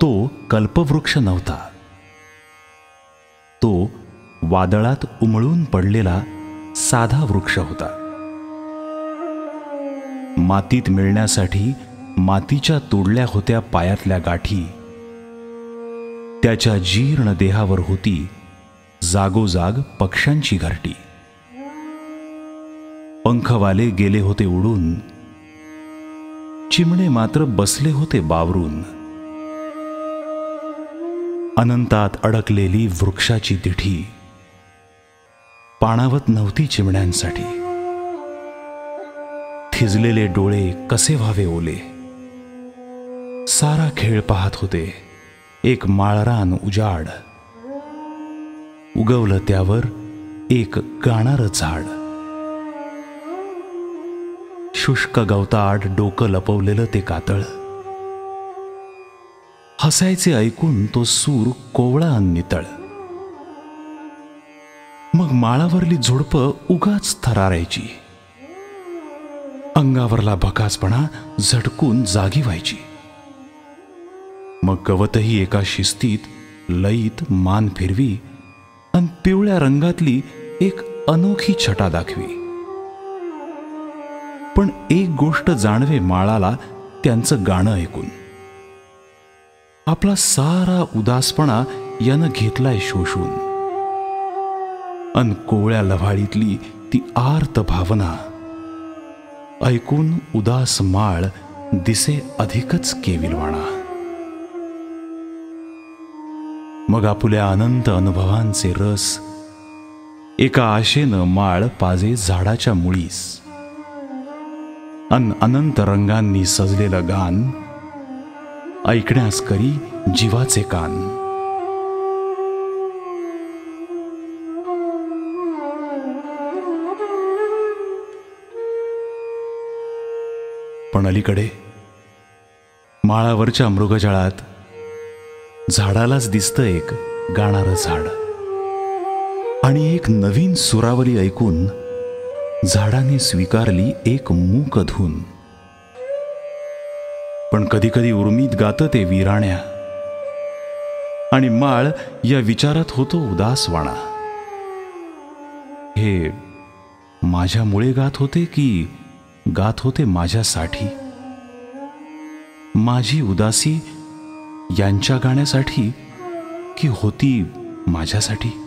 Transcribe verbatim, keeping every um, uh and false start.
तो कल्पवृक्ष नव्हता. तो वादळात उमळून पडलेला साधा वृक्ष होता. मातीत मिळण्यासाठी मातीच्या तोडल्या होत्या पायातल्या गाठी. त्याच्या जीर्ण देहावर होती जागोजाग पक्ष्यांची घरटी. पंखवाले गेले होते उडून, चिमणे मात्र बसले होते बावरून. अनंतात अडकलेली वृक्षाची दिठी पाणावत नव्हती चिमण्यांसाठी. थिजलेले डोळे कसे व्हावे ओले, सारा खेळ पाहत होते एक माळरान उजाड. उगवलं त्यावर एक गाणारं झाड. शुष्क गवताआड डोकं लपवलेलं ते कातळ. हसायचे ऐकून तो सूर कोवळा अन नितळ. मग माळावरली झुडपं उगाच थरारायची. अंगावरला भकासपणा झटकून जागी व्हायची. मग गवतही एका शिस्तीत लयीत मान फिरवी अन पिवळ्या रंगातली एक अनोखी छटा दाखवी. पण एक गोष्ट जाणवे माळाला त्यांचं गाणं ऐकून. आपला सारा उदासपणा यानं घेतलाय शोषून. अन कोवळ्या लव्हाळीतली ती आर्त भावना ऐकून उदास माळ दिसे अधिकच केविलवाणा. मग आपुल्या अनंत अनुभवांचे रस एका आशेनं माळ पाजे झाडाच्या मुळीस. अन अनंत रंगांनी सजलेलं गान ऐकण्यास करी जीवाचे कान. पण अलीकडे माळावरच्या मृगजळात झाडालाच दिसतं एक गाणारं झाड. आणि एक नवीन सुरावली ऐकून झाडाने स्वीकारली एक मूक धून. पण कधी कधी उर्मीत गातं ते वीराण्या. आणि माळ या विचारात होतो उदासवाणा. हे माझ्यामुळे गात होते की गात होते माझ्यासाठी? माझी उदासी यांच्या गाण्यासाठी की होती माझ्यासाठी?